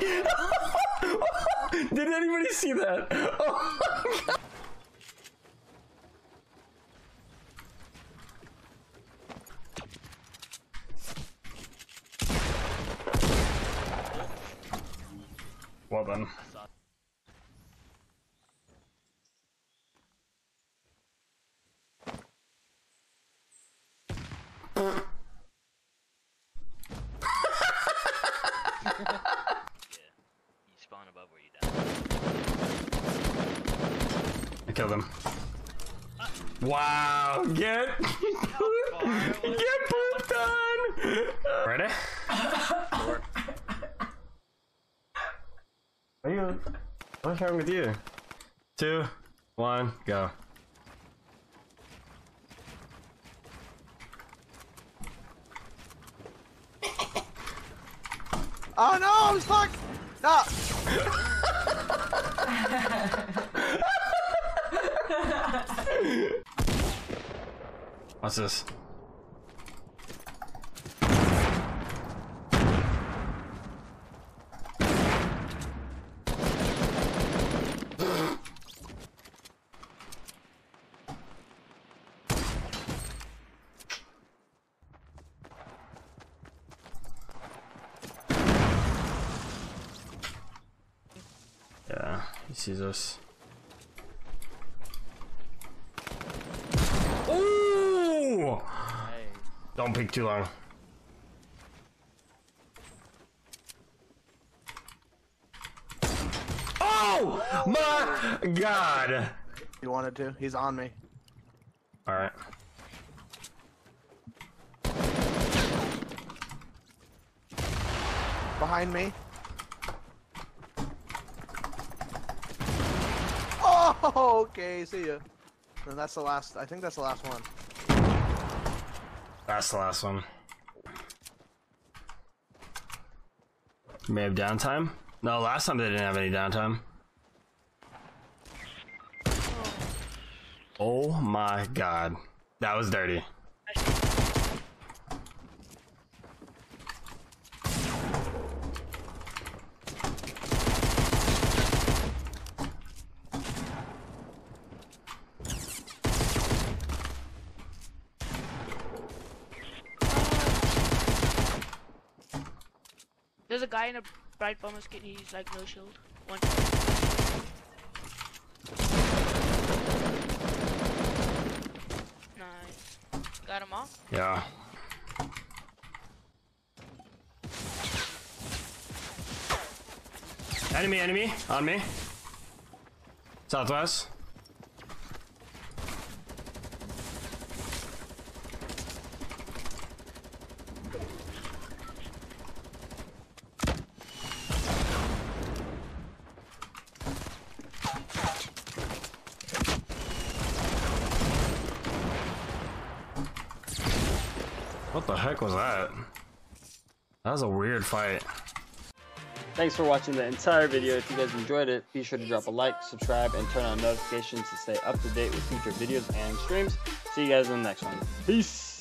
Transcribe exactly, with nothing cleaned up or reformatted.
Did anybody see that? Oh my God. Well then. Yeah, you spawn above where you die. I killed him. Uh, wow, get get pooped on. Ready? Sure. Are you? What's wrong with you? Two, one, go. Oh no, I'm stuck! No! What's this? Yeah, he sees us. Ooh! Hey. Don't peek too long. Oh my God! You wanted to? He's on me. All right. Behind me. Oh, okay, see ya. And that's the last, I think that's the last one. That's the last one. You may have downtime? No, last time they didn't have any downtime. Oh my God. That was dirty. There's a guy in a bright bomber skin, he's like no shield. One. Nice. Got him off? Yeah. Enemy, enemy, on me. Southwest. What the heck was that? That was a weird fight. Thanks for watching the entire video. If you guys enjoyed it, be sure to drop a like, subscribe, and turn on notifications to stay up to date with future videos and streams. See you guys in the next one. Peace!